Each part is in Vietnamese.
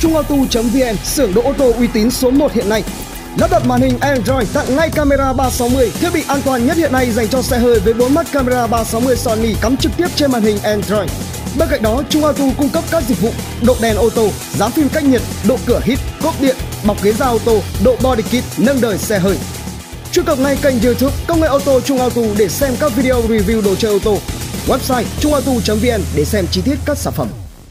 Chungauto.vn, xưởng độ ô tô uy tín số 1 hiện nay. Lắp đặt màn hình Android, tặng ngay camera 360, thiết bị an toàn nhất hiện nay dành cho xe hơi với 4 mắt camera 360 Sony cắm trực tiếp trên màn hình Android. Bên cạnh đó, Chungauto cung cấp các dịch vụ độ đèn ô tô, dán phim cách nhiệt, độ cửa hít, cốp điện, bọc ghế da ô tô, độ body kit, nâng đời xe hơi. Truy cập ngay kênh YouTube Công nghệ ô tô Chungauto để xem các video review đồ chơi ô tô. Website chungauto.vn để xem chi tiết các sản phẩm.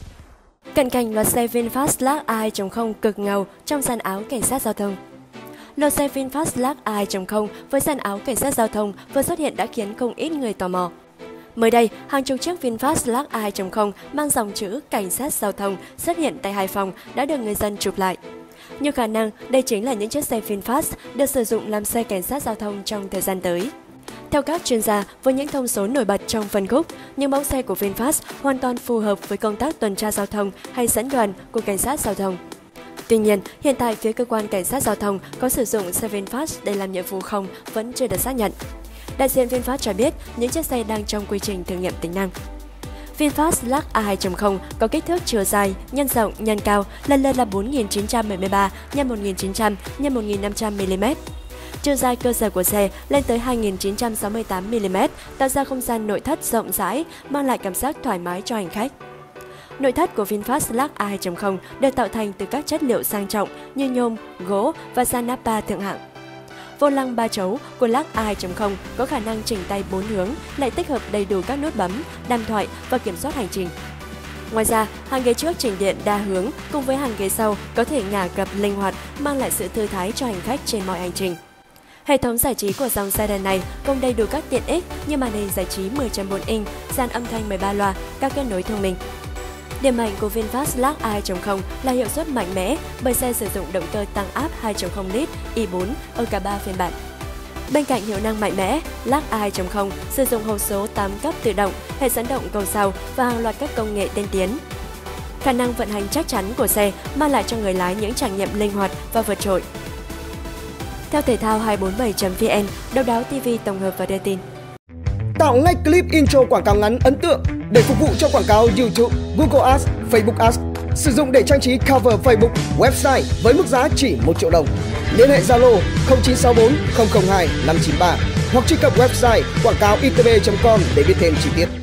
Cận cảnh loạt xe VinFast Lux 2.0 cực ngầu trong dàn áo cảnh sát giao thông. Loạt xe VinFast Lux 2.0 với dàn áo cảnh sát giao thông vừa xuất hiện đã khiến không ít người tò mò. Mới đây, hàng chục chiếc VinFast Lux 2.0 mang dòng chữ cảnh sát giao thông xuất hiện tại Hải Phòng đã được người dân chụp lại. Nhiều khả năng đây chính là những chiếc xe VinFast được sử dụng làm xe cảnh sát giao thông trong thời gian tới. Theo các chuyên gia, với những thông số nổi bật trong phân khúc, những mẫu xe của VinFast hoàn toàn phù hợp với công tác tuần tra giao thông hay dẫn đoàn của cảnh sát giao thông. Tuy nhiên, hiện tại phía cơ quan cảnh sát giao thông có sử dụng xe VinFast để làm nhiệm vụ không vẫn chưa được xác nhận. Đại diện VinFast cho biết những chiếc xe đang trong quy trình thử nghiệm tính năng. VinFast Lux 2.0 có kích thước chiều dài, nhân rộng, nhân cao lần lượt là 4.973 x 1.900 x 1.500 mm. Chiều dài cơ sở của xe lên tới 2.968 mm, tạo ra không gian nội thất rộng rãi, mang lại cảm giác thoải mái cho hành khách. Nội thất của VinFast Lux 2.0 được tạo thành từ các chất liệu sang trọng như nhôm, gỗ và da Nappa thượng hạng. Vô lăng 3 chấu của Lux 2.0 có khả năng chỉnh tay 4 hướng, lại tích hợp đầy đủ các nút bấm, đàm thoại và kiểm soát hành trình. Ngoài ra, hàng ghế trước chỉnh điện đa hướng cùng với hàng ghế sau có thể ngả gập linh hoạt, mang lại sự thư thái cho hành khách trên mọi hành trình. Hệ thống giải trí của dòng sedan này gồm đầy đủ các tiện ích như màn hình giải trí 10.4 inch, dàn âm thanh 13 loa, các kết nối thông minh. Điểm mạnh của VinFast Lux 2.0 là hiệu suất mạnh mẽ bởi xe sử dụng động cơ tăng áp 2.0 lít i4 ở cả 3 phiên bản. Bên cạnh hiệu năng mạnh mẽ, Lux 2.0 sử dụng hộp số 8 cấp tự động, hệ dẫn động cầu sau và hàng loạt các công nghệ tiên tiến. Khả năng vận hành chắc chắn của xe mang lại cho người lái những trải nghiệm linh hoạt và vượt trội. Theo thể thao 247.vn, Độc Đáo TV tổng hợp và đưa tin. Tạo ngay clip intro quảng cáo ngắn ấn tượng để phục vụ cho quảng cáo YouTube, Google Ads, Facebook Ads. Sử dụng để trang trí cover Facebook, website với mức giá chỉ 1 triệu đồng. Liên hệ Zalo 0964 002 593 hoặc truy cập website quảng cáo itb.com để biết thêm chi tiết.